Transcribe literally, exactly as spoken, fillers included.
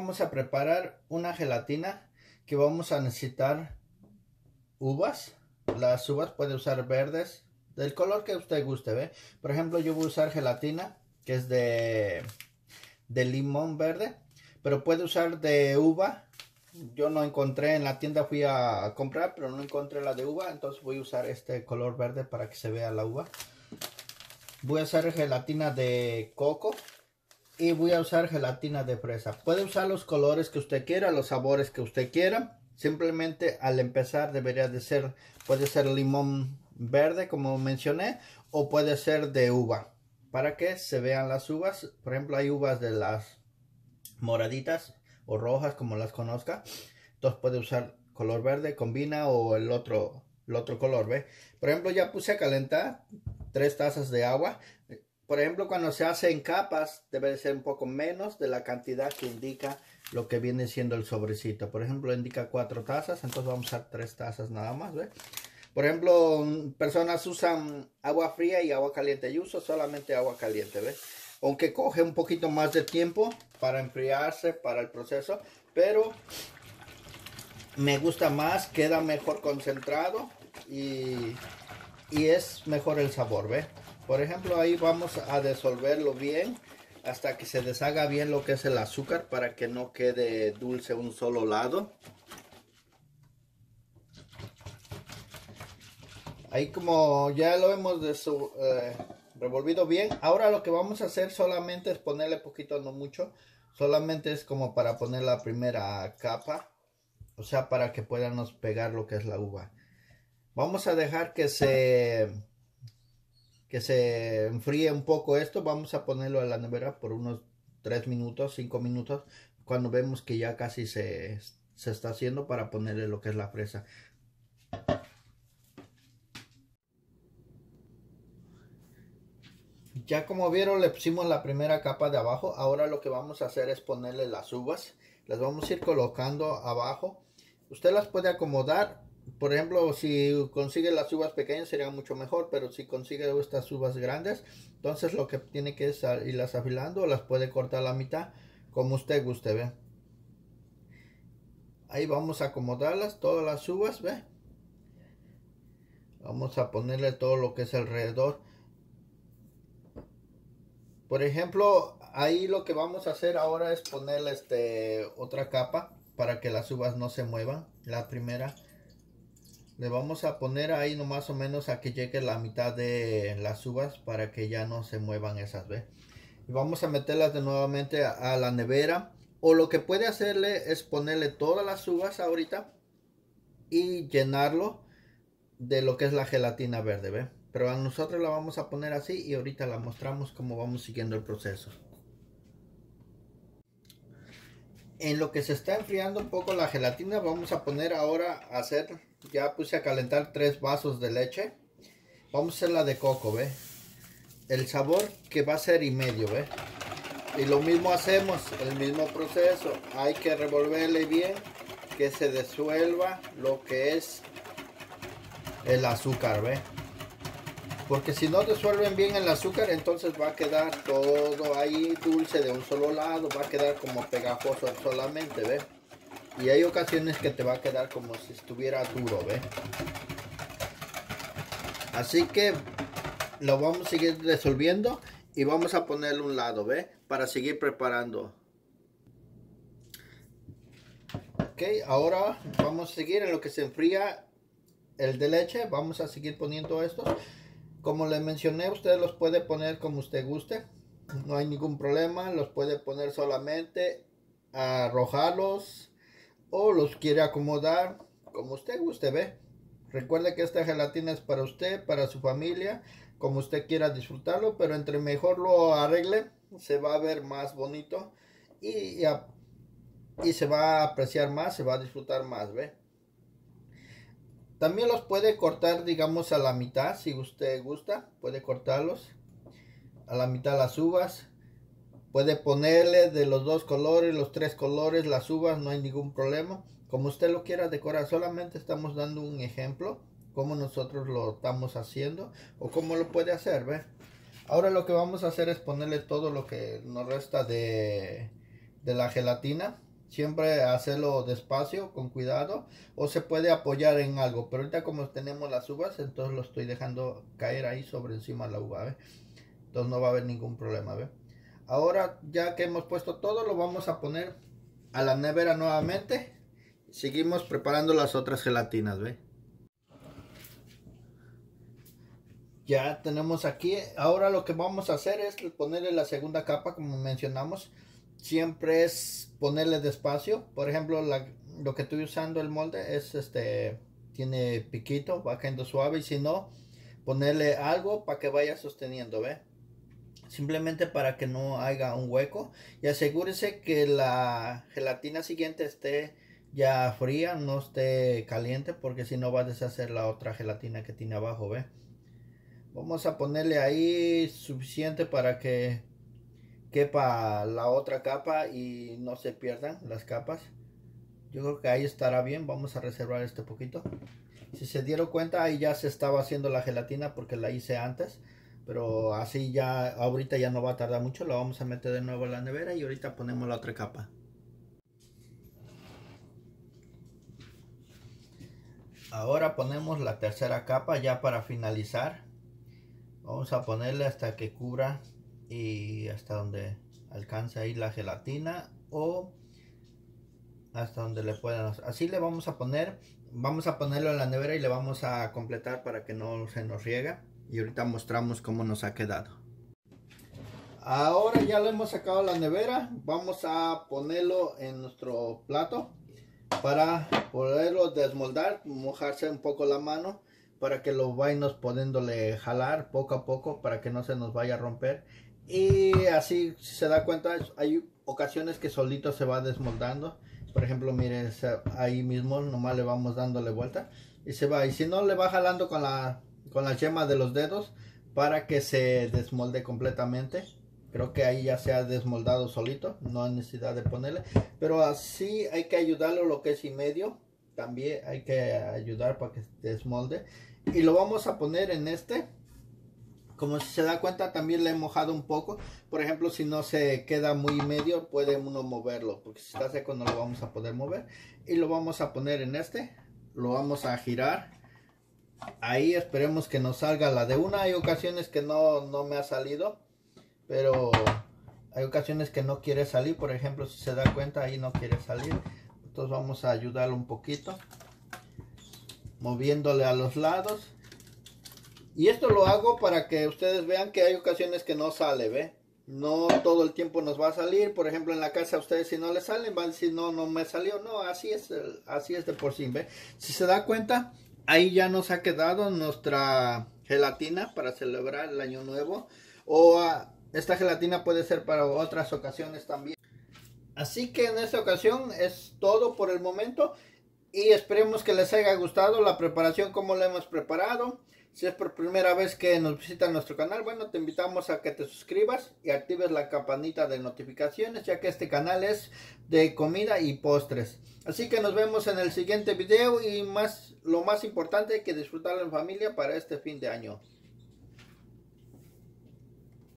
vamos a preparar una gelatina que vamos a necesitar uvas. Las uvas puede usar verdes, del color que usted guste, ¿ve? Por ejemplo, yo voy a usar gelatina que es de, de limón verde, pero puede usar de uva. Yo no encontré en la tienda, fui a comprar, pero no encontré la de uva, entonces voy a usar este color verde para que se vea la uva. Voy a usar gelatina de coco y voy a usar gelatina de fresa. Puede usar los colores que usted quiera, los sabores que usted quiera. Simplemente al empezar debería de ser, puede ser limón verde como mencioné, o puede ser de uva, para que se vean las uvas. Por ejemplo, hay uvas de las moraditas o rojas, como las conozca, entonces puede usar color verde, combina, o el otro, el otro color, ¿ve? Por ejemplo, ya puse a calentar tres tazas de agua. Por ejemplo, cuando se hace en capas, debe de ser un poco menos de la cantidad que indica lo que viene siendo el sobrecito. Por ejemplo, indica cuatro tazas, entonces vamos a usar tres tazas nada más, ¿ve? Por ejemplo, personas usan agua fría y agua caliente. Yo uso solamente agua caliente, ¿ve? Aunque coge un poquito más de tiempo para enfriarse, para el proceso, pero me gusta más, queda mejor concentrado y, y es mejor el sabor, ¿ve? Por ejemplo, ahí vamos a disolverlo bien hasta que se deshaga bien lo que es el azúcar, para que no quede dulce un solo lado. Ahí como ya lo hemos de su, eh, revolvido bien, ahora lo que vamos a hacer solamente es ponerle poquito, no mucho, solamente es como para poner la primera capa, o sea, para que podamos pegar lo que es la uva. Vamos a dejar que se que se enfríe un poco esto. Vamos a ponerlo a la nevera por unos tres minutos, cinco minutos, cuando vemos que ya casi se, se está haciendo, para ponerle lo que es la fresa. Ya como vieron, le pusimos la primera capa de abajo. Ahora lo que vamos a hacer es ponerle las uvas. Las vamos a ir colocando abajo. Usted las puede acomodar. Por ejemplo, si consigue las uvas pequeñas sería mucho mejor, pero si consigue estas uvas grandes, entonces lo que tiene que es irlas afilando. Las puede cortar a la mitad, como usted guste, ¿ve? Ahí vamos a acomodarlas, todas las uvas, ¿ve? Vamos a ponerle todo lo que es alrededor. Por ejemplo, ahí lo que vamos a hacer ahora es ponerle este, otra capa para que las uvas no se muevan. La primera le vamos a poner ahí no más o menos a que llegue la mitad de las uvas, para que ya no se muevan esas, ¿ve? Y vamos a meterlas de nuevamente a, a la nevera. O lo que puede hacerle es ponerle todas las uvas ahorita y llenarlo de lo que es la gelatina verde, ¿ve? Pero a nosotros la vamos a poner así y ahorita la mostramos cómo vamos siguiendo el proceso. En lo que se está enfriando un poco la gelatina, vamos a poner ahora a hacer, ya puse a calentar tres vasos de leche. Vamos a hacer la de coco, ¿ve? El sabor que va a ser y medio, ¿ve? Y lo mismo hacemos, el mismo proceso. Hay que revolverle bien, que se disuelva lo que es el azúcar, ¿ve? Porque si no disuelven bien el azúcar, entonces va a quedar todo ahí dulce de un solo lado, va a quedar como pegajoso solamente, ¿ve? Y hay ocasiones que te va a quedar como si estuviera duro, ¿ve? Así que lo vamos a seguir disolviendo y vamos a ponerlo a un lado, ¿ve? Para seguir preparando. Ok, ahora vamos a seguir en lo que se enfría el de leche. Vamos a seguir poniendo estos. Como les mencioné, usted los puede poner como usted guste, no hay ningún problema. Los puede poner solamente, arrojarlos, o los quiere acomodar como usted guste, ¿ve? Recuerde que esta gelatina es para usted, para su familia, como usted quiera disfrutarlo, pero entre mejor lo arregle, se va a ver más bonito y, y, a, y se va a apreciar más, se va a disfrutar más, ¿ve? También los puede cortar, digamos, a la mitad, si usted gusta, puede cortarlos a la mitad las uvas. Puede ponerle de los dos colores, los tres colores, las uvas, no hay ningún problema. Como usted lo quiera decorar, solamente estamos dando un ejemplo, cómo nosotros lo estamos haciendo o cómo lo puede hacer, ¿ve? Ahora lo que vamos a hacer es ponerle todo lo que nos resta de, de la gelatina. Siempre hacerlo despacio, con cuidado, o se puede apoyar en algo. Pero ahorita como tenemos las uvas, entonces lo estoy dejando caer ahí sobre encima de la uva, ¿ve? Entonces no va a haber ningún problema, ¿ve? Ahora ya que hemos puesto todo, lo vamos a poner a la nevera nuevamente. Seguimos preparando las otras gelatinas, ¿ve? Ya tenemos aquí. Ahora lo que vamos a hacer es ponerle la segunda capa, como mencionamos. Siempre es ponerle despacio. Por ejemplo, la, lo que estoy usando el molde es este, tiene piquito, va cayendo suave. Y si no, ponerle algo para que vaya sosteniendo, ¿ve? Simplemente para que no haya un hueco. Y asegúrese que la gelatina siguiente esté ya fría, no esté caliente, porque si no va a deshacer la otra gelatina que tiene abajo, ¿ve? Vamos a ponerle ahí suficiente para que quepa la otra capa y no se pierdan las capas. Yo creo que ahí estará bien. Vamos a reservar este poquito. Si se dieron cuenta, ahí ya se estaba haciendo la gelatina porque la hice antes. Pero así ya, ahorita ya no va a tardar mucho. La vamos a meter de nuevo en la nevera y ahorita ponemos la otra capa. Ahora ponemos la tercera capa ya para finalizar. Vamos a ponerle hasta que cubra y hasta donde alcance ahí la gelatina o hasta donde le puedan. Así le vamos a poner. Vamos a ponerlo en la nevera y le vamos a completar para que no se nos riega. Y ahorita mostramos cómo nos ha quedado. Ahora ya lo hemos sacado de la nevera. Vamos a ponerlo en nuestro plato para poderlo desmoldar, mojarse un poco la mano para que lo vayamos poniéndole jalar poco a poco para que no se nos vaya a romper. Y así, si se da cuenta, hay ocasiones que solito se va desmoldando. Por ejemplo, miren, ahí mismo nomás le vamos dándole vuelta y se va. Y si no, le va jalando con la, con la yema de los dedos para que se desmolde completamente. Creo que ahí ya se ha desmoldado solito, no hay necesidad de ponerle. Pero así hay que ayudarlo lo que es y medio. También hay que ayudar para que se desmolde. Y lo vamos a poner en este. Como si se da cuenta, también le he mojado un poco. Por ejemplo, si no se queda muy medio, puede uno moverlo. Porque si está seco no lo vamos a poder mover. Y lo vamos a poner en este. Lo vamos a girar. Ahí esperemos que nos salga la de una. Hay ocasiones que no, no me ha salido. Pero hay ocasiones que no quiere salir. Por ejemplo, si se da cuenta, ahí no quiere salir. Entonces vamos a ayudarlo un poquito, moviéndole a los lados. Y esto lo hago para que ustedes vean que hay ocasiones que no sale, ¿ve? No todo el tiempo nos va a salir. Por ejemplo, en la casa a ustedes si no les salen, van a decir, no, no me salió. No, así es, así es de por sí, ¿ve? Si se da cuenta, ahí ya nos ha quedado nuestra gelatina para celebrar el año nuevo. O uh, esta gelatina puede ser para otras ocasiones también. Así que en esta ocasión es todo por el momento. Y esperemos que les haya gustado la preparación como la hemos preparado. Si es por primera vez que nos visitan nuestro canal, bueno, te invitamos a que te suscribas y actives la campanita de notificaciones, ya que este canal es de comida y postres. Así que nos vemos en el siguiente video y más, lo más importante, que disfrutarlo en familia para este fin de año.